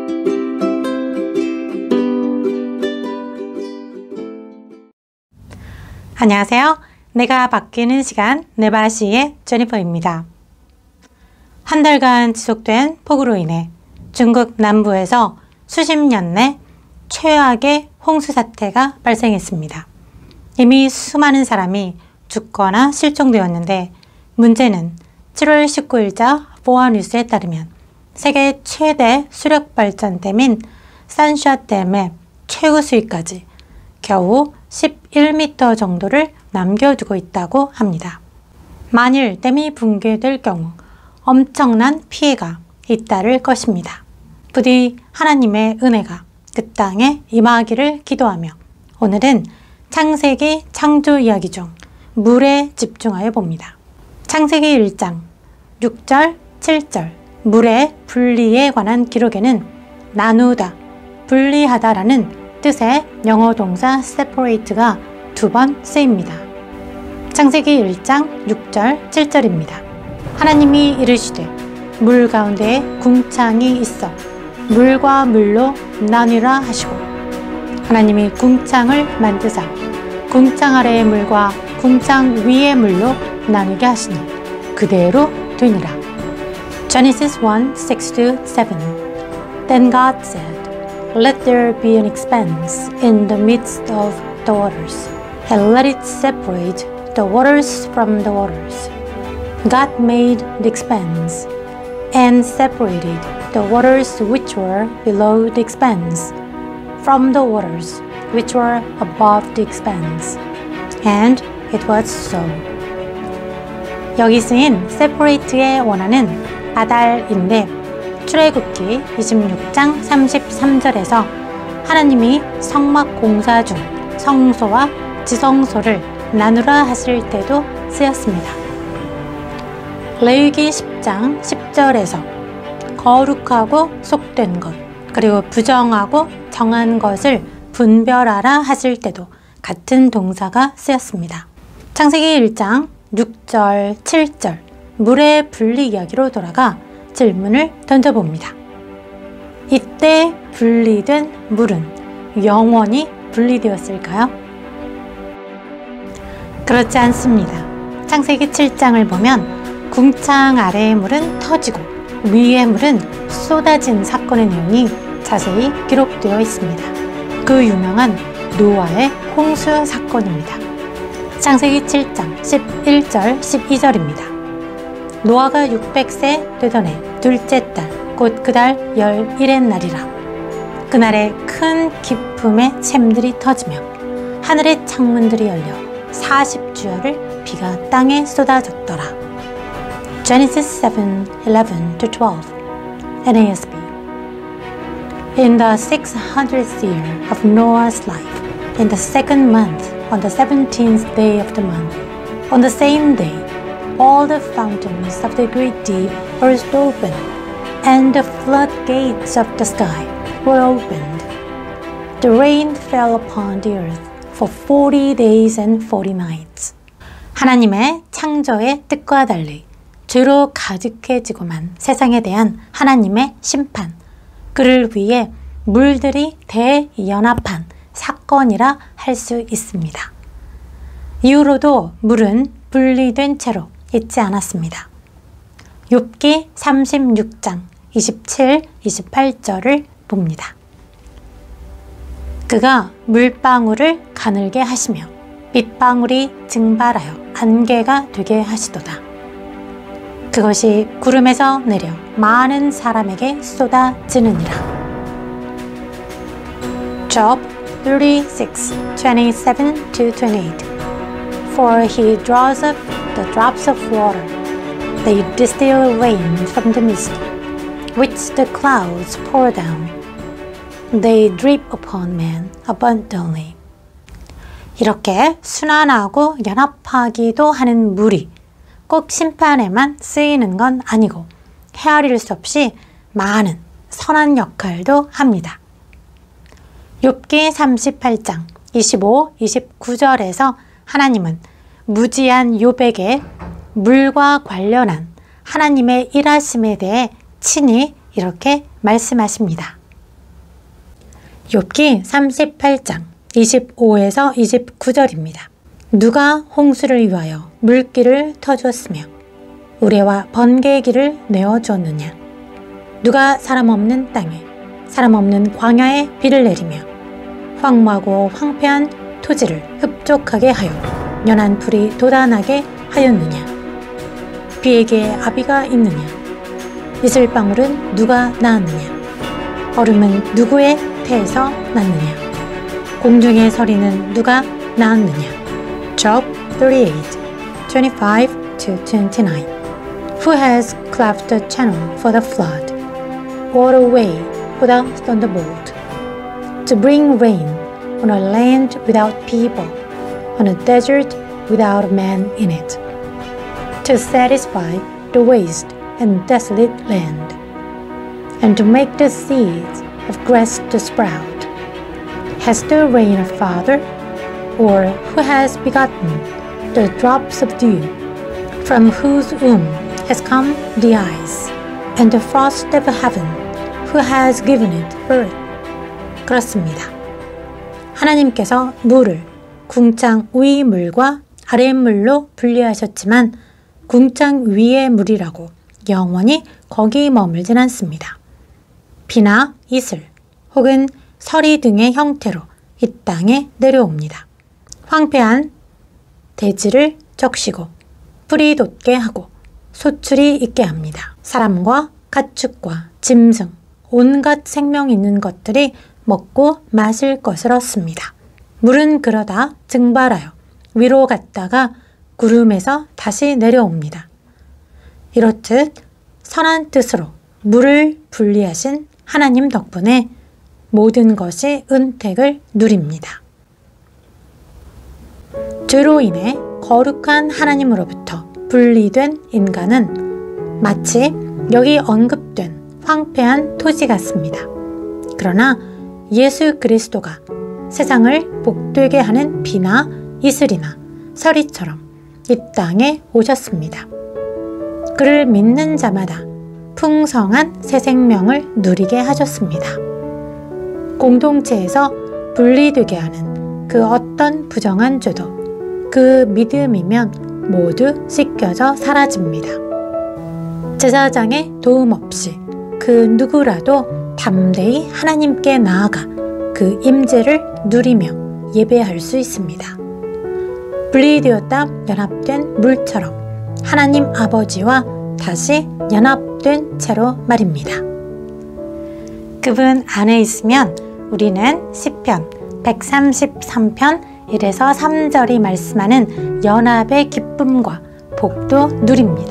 안녕하세요. 내가 바뀌는 시간 네바시의 제니퍼입니다. 한 달간 지속된 폭우로 인해 중국 남부에서 수십 년 내 최악의 홍수 사태가 발생했습니다. 이미 수많은 사람이 죽거나 실종되었는데 문제는 7월 19일자 보아뉴스에 따르면 세계 최대 수력 발전댐인 산샤댐의 최고 수위까지 겨우 11m 정도를 남겨두고 있다고 합니다. 만일 댐이 붕괴될 경우 엄청난 피해가 잇따를 것입니다. 부디 하나님의 은혜가 그 땅에 임하기를 기도하며 오늘은 창세기 창조 이야기 중 물에 집중하여 봅니다. 창세기 1장 6절, 7절 물의 분리에 관한 기록에는 나누다, 분리하다라는 뜻의 영어 동사 separate가 2번 쓰입니다. 창세기 1장 6절, 7절입니다. 하나님이 이르시되 물 가운데에 궁창이 있어 물과 물로 나뉘라 하시고 하나님이 궁창을 만드사 궁창 아래의 물과 궁창 위의 물로 나누게 하시니 그대로 되니라. Genesis 1, 6-7 Then God said, Let there be an expanse in the midst of the waters, and let it separate the waters from the waters. God made the expanse, and separated the waters which were below the expanse from the waters which were above the expanse. And it was so. 여기 쓰인 separate의 원어는 아달인데 출애굽기 26장 33절에서 하나님이 성막 공사 중 성소와 지성소를 나누라 하실 때도 쓰였습니다. 레위기 10장 10절에서 거룩하고 속된 것 그리고 부정하고 정한 것을 분별하라 하실 때도 같은 동사가 쓰였습니다. 창세기 1장 6절 7절 물의 분리 이야기로 돌아가 질문을 던져봅니다. 이때 분리된 물은 영원히 분리되었을까요? 그렇지 않습니다. 창세기 7장을 보면 궁창 아래의 물은 터지고 위의 물은 쏟아진 사건의 내용이 자세히 기록되어 있습니다. 그 유명한 노아의 홍수 사건입니다. 창세기 7장 11절 12절입니다. 노아가 600세 되던 해 둘째 달 곧 그달 11의 날이라. 그날에 큰 기품의 샘들이 터지며 하늘의 창문들이 열려 40주야를 비가 땅에 쏟아졌더라. Genesis 7, 11-12 NASB In the 600th year of Noah's life, in the second month, on the 17th day of the month, on the same day, all the fountains of the great deep burst open, and the floodgates of the sky were opened. The rain fell upon the earth for 40 days and 40 nights. 하나님의 창조의 뜻과 달리 죄로 가득해지고만 세상에 대한 하나님의 심판, 그를 위해 물들이 대연합한 사건이라 할 수 있습니다. 이후로도 물은 분리된 채로 있지 않았습니다. 욥기 36장 27, 28절을 봅니다. 그가 물방울을 가늘게 하시며 빗방울이 증발하여 안개가 되게 하시도다. 그것이 구름에서 내려 많은 사람에게 쏟아지느니라. Job 36, 27-28 For he draws up the drops of water, they distill rain from the mist, which the clouds pour down. They drip upon man abundantly. 이렇게 순환하고 연합하기도 하는 물이 꼭 심판에만 쓰이는 건 아니고 헤아릴 수 없이 많은 선한 역할도 합니다. 욥기 38장 25, 29절에서 하나님은 무지한 욥에게 물과 관련한 하나님의 일하심에 대해 친히 이렇게 말씀하십니다. 욥기 38장 25에서 29절입니다. 누가 홍수를 위하여 물길을 터주었으며 우레와 번개의 길을 내어주었느냐. 누가 사람 없는 땅에 사람 없는 광야에 비를 내리며 황무하고 황폐한 토지를 흡족하게 하여 연한 풀이 돋아나게 하였느냐. 비에게 아비가 있느냐. 이슬방울은 누가 낳았느냐. 얼음은 누구의 태에서 났느냐. 공중의 서리는 누가 낳았느냐. Job 38, 25-29. Who has cleft the channel for the flood, or a way for the thunderbolt, to bring rain on a land without people, on a desert without a man in it, to satisfy the waste and desolate land, and to make the seeds of grass to sprout? Has the rain a father, or who has begotten the drops of dew, from whose womb has come the ice, and the frost of heaven, who has given it birth? 그렇습니다. 하나님께서 물을 궁창 위 물과 아래 물로 분리하셨지만 궁창 위의 물이라고 영원히 거기 머물진 않습니다. 비나 이슬 혹은 서리 등의 형태로 이 땅에 내려옵니다. 황폐한 대지를 적시고 풀이 돋게 하고 소출이 있게 합니다. 사람과 가축과 짐승, 온갖 생명 있는 것들이 먹고 마실 것을 얻습니다. 물은 그러다 증발하여 위로 갔다가 구름에서 다시 내려옵니다. 이렇듯 선한 뜻으로 물을 분리하신 하나님 덕분에 모든 것이 은택을 누립니다. 죄로 인해 거룩한 하나님으로부터 분리된 인간은 마치 여기 언급된 황폐한 토지 같습니다. 그러나 예수 그리스도가 세상을 복되게 하는 비나 이슬이나 서리처럼 이 땅에 오셨습니다. 그를 믿는 자마다 풍성한 새 생명을 누리게 하셨습니다. 공동체에서 분리되게 하는 그 어떤 부정한 죄도 그 믿음이면 모두 씻겨져 사라집니다. 제사장의 도움 없이 그 누구라도 담대히 하나님께 나아가 그 임재를 누리며 예배할 수 있습니다. 분리되었다 연합된 물처럼 하나님 아버지와 다시 연합된 채로 말입니다. 그분 안에 있으면 우리는 시편 133편 1에서 3절이 말씀하는 연합의 기쁨과 복도 누립니다.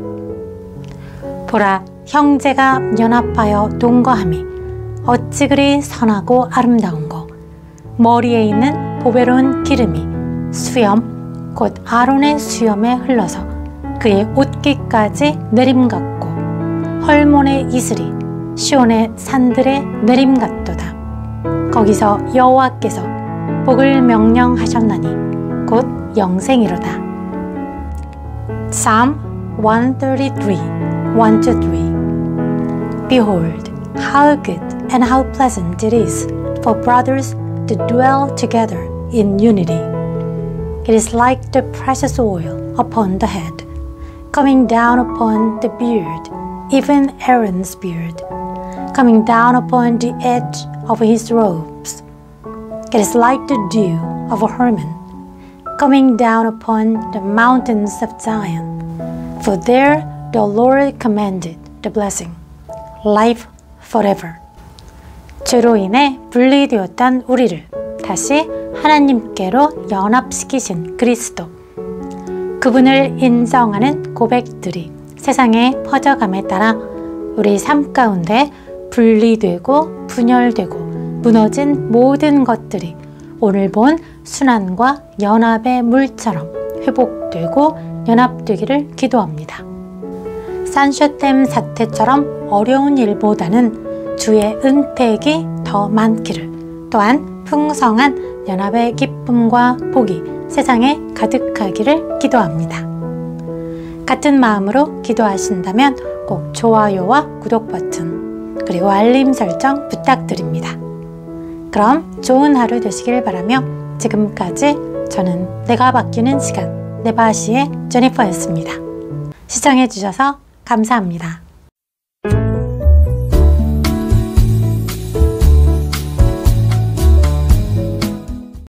보라, 형제가 연합하여 동거함이 어찌 그리 선하고 아름다운고. 머리에 있는 보배로운 기름이 수염 곧 아론의 수염에 흘러서 그의 옷깃까지 내림 같고 헐몬의 이슬이 시온의 산들의 내림 같도다. 거기서 여호와께서 복을 명령하셨나니 곧 영생이로다. Psalm 133, 1-3. Behold, how good and how pleasant it is for brothers to dwell together in unity. It is like the precious oil upon the head, coming down upon the beard, even Aaron's beard, coming down upon the edge of his robes. It is like the dew of a Hermon, coming down upon the mountains of Zion. For there the Lord commanded the blessing, life forever. 죄로 인해 분리되었던 우리를 다시 하나님께로 연합시키신 그리스도. 그분을 인정하는 고백들이 세상에 퍼져감에 따라 우리 삶 가운데 분리되고 분열되고 무너진 모든 것들이 오늘 본 순환과 연합의 물처럼 회복되고 연합되기를 기도합니다. 산쇼댐 사태처럼 어려운 일보다는 주의 은택이 더 많기를, 또한 풍성한 연합의 기쁨과 복이 세상에 가득하기를 기도합니다. 같은 마음으로 기도하신다면 꼭 좋아요와 구독 버튼 그리고 알림 설정 부탁드립니다. 그럼 좋은 하루 되시길 바라며 지금까지 저는 내가 바뀌는 시간 네바시의 제니퍼였습니다. 시청해주셔서 감사합니다.